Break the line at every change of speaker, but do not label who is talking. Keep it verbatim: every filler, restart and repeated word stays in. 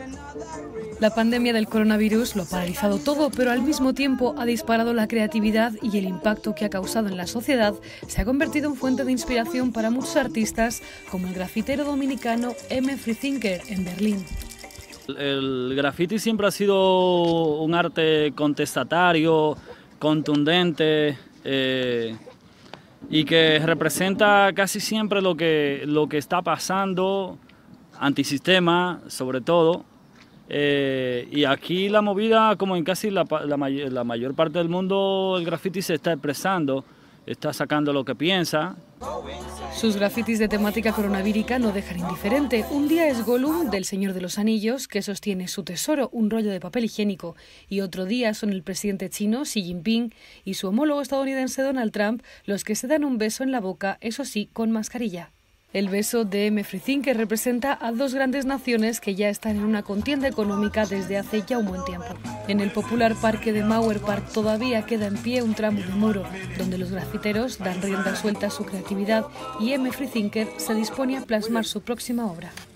La pandemia del coronavirus lo ha paralizado todo, pero al mismo tiempo ha disparado la creatividad y el impacto que ha causado en la sociedad se ha convertido en fuente de inspiración para muchos artistas, como el grafitero dominicano M. Freethinker en Berlín.
El graffiti siempre ha sido un arte contestatario, contundente, eh, y que representa casi siempre lo que, lo que está pasando, antisistema sobre todo. Eh, y aquí la movida, como en casi la, la, la mayor parte del mundo, el graffiti se está expresando, está sacando lo que piensa.
Sus grafitis de temática coronavírica no dejan indiferente. Un día es Gollum del Señor de los Anillos, que sostiene su tesoro, un rollo de papel higiénico, y otro día son el presidente chino Xi Jinping y su homólogo estadounidense Donald Trump los que se dan un beso en la boca, eso sí, con mascarilla. El beso de M. Freethinker representa a dos grandes naciones que ya están en una contienda económica desde hace ya un buen tiempo. En el popular parque de Mauer Park todavía queda en pie un tramo de muro, donde los grafiteros dan rienda suelta a su creatividad y M. Freethinker se dispone a plasmar su próxima obra.